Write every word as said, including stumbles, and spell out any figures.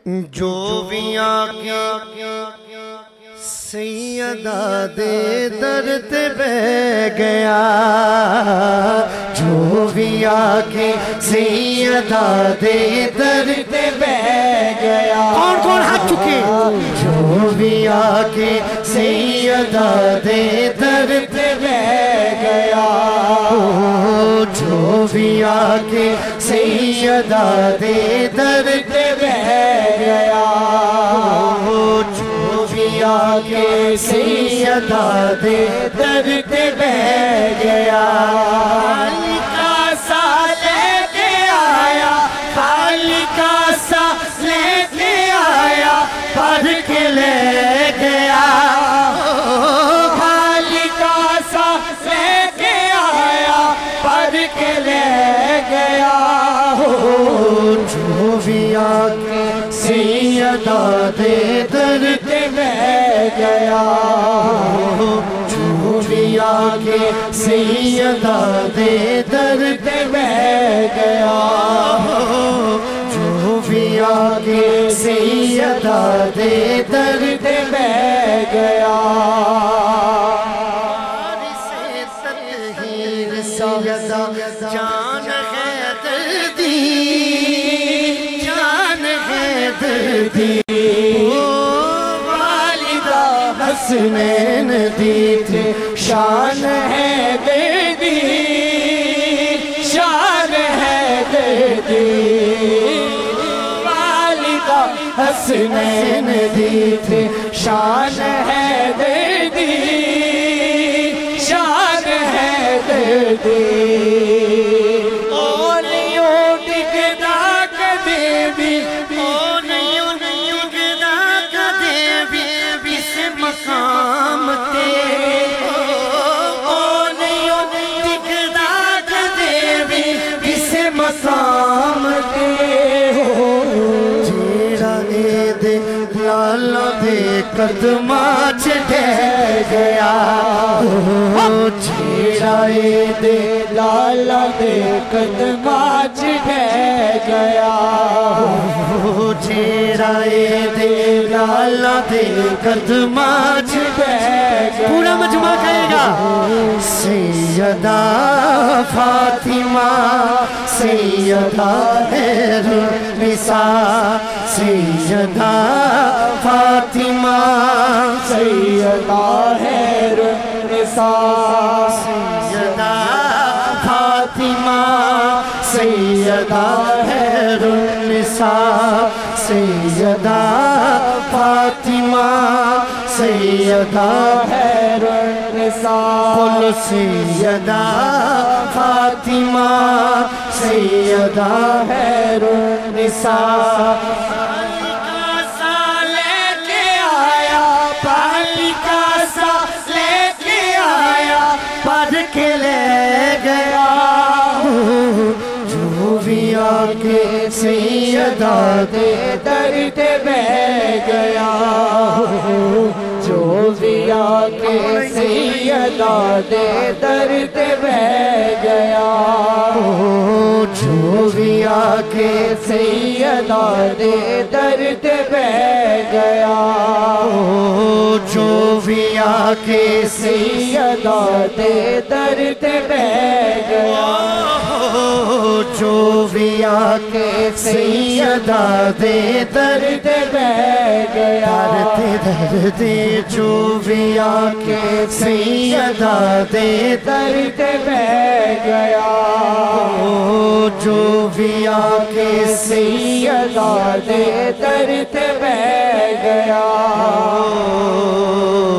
جو بھی آکے سیدہ دے در تے بہ گیا، جو بھی آکے سیدہ دے در تے بہ گیا، کون کون ہاتھ چکے؟ جو بھی آکے سیدہ دے در تے بہ گیا، جو بھی آکے سیدہ دے در تے بہ گیا، جو بھی آکے سیدہ دے در تے بہ گیا، خالقہ سا لے کے آیا، خالقہ سا لے کے آیا، پڑھ کے لے گیا، خالقہ سا لے کے آیا، پڑھ کے لے گیا، جو بھی آکے سیدہ دے در تے بہ گیا، جو بھی آکے سیدہ دے در تے بہ گیا، جو بھی آکے سیدہ دے در تے بہ گیا، سے تطہیر سیدہ جان حیدر دی، جان حیدر دی، والدہ حسنین دی تھے، شان حیدر دی، شان حیدر دی، والدہ حسنین دی تھے، شان حیدر دی، شان حیدر دی، اولیوں ٹکدا کدے بھی، اولیوں ٹکدا کدے بھی، اس مقام تے، اولیوں ٹکدا کدے بھی، اس مقام تے، جیڑا اے دے لالا دے قدماں چ ڈہ گیا، جیڑا اے دے لالا دے قدماں چ ڈہ گیا، جیڑا اے دے لالا دے قدماں چ ڈہ گیا، پورا مجمع کہے گا، سیدہ فاطمہ سیدہ خیر النساء، سیدہ فاطمہ سیدہ خیر النساء، سیدہ فاطمہ سیدہ خیر النساء، سیدہ فاطمہ سیدہ خیر النساء، بولو سیدہ فاطمہ سیدہ خیر النساء، خالقہ سا لے کے آیا، خالقہ سا لے کے آیا، پڑھ کے لے گیا، جو بھی آکے سیدہ دے در تے بہ گیا، جو بھی آکے سیدہ دے در تے بہ گیا، جو بھی آکے سیدہ دے در تے بہ گیا، جو بھی آکے سیدہ دے در تے بہ گیا، جو بھی آکے سیدہ دے در تے بہ گیا، در تے جو بھی آکے سیدہ دے در تے بہ گیا، جو بھی آکے سیدہ دے در تے بہ گیا۔